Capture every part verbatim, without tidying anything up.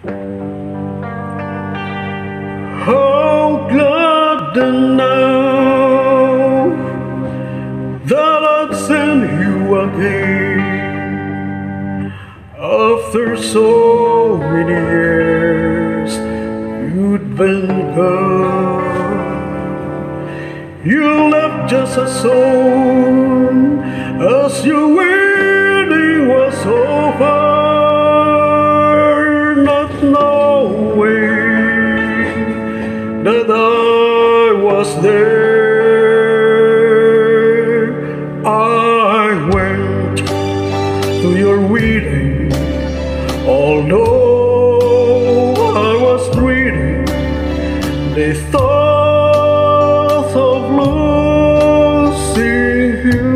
How glad and now that I'd send you again. After so many years you'd been gone, you left just as soon as your wedding was over, not knowing that I was there. I went to your wedding, although I was dreading the thought of losing you.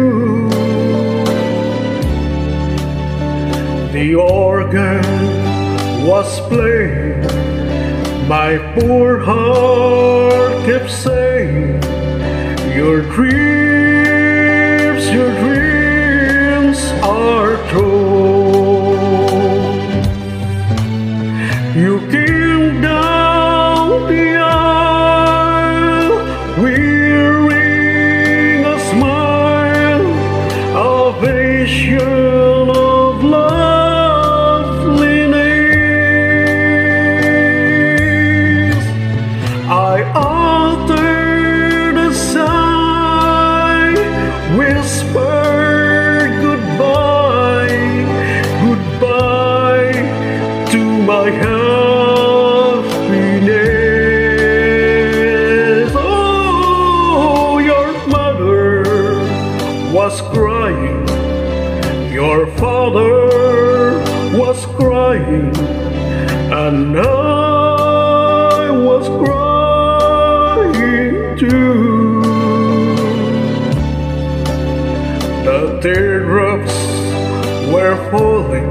The organ was playing, my poor heart kept saying, your dreams, your dreams are true. You came down the aisle wearing a smile, a vision of loveliness. I uttered a sigh, whispered goodbye, goodbye to my happiness. Oh, your mother was crying, your father was crying, and I was crying too. The teardrops were falling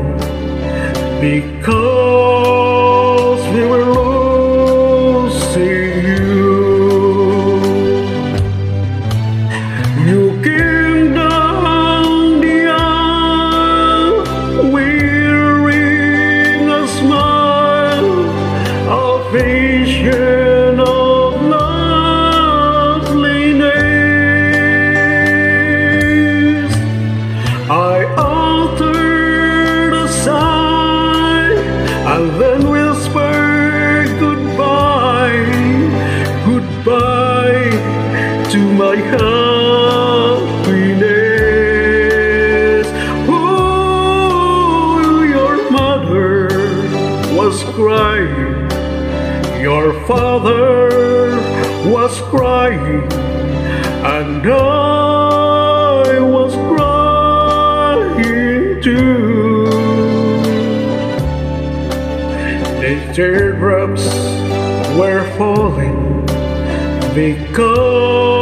because we were losing you. You came down the aisle wearing a smile, a vision of loveliness. I uttered a sigh and then whispered goodbye, goodbye to my happiness. Oh, your mother was crying, your father was crying, and I was crying too. The teardrops were falling because